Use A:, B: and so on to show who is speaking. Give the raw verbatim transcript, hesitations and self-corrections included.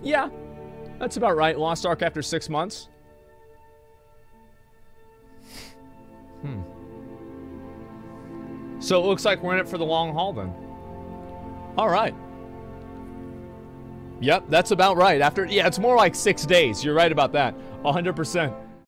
A: Yeah, that's about right. Lost Ark after six months. Hmm. So it looks like we're in it for the long haul then. All right. Yep, that's about right. After, yeah, it's more like six days. You're right about that. one hundred percent.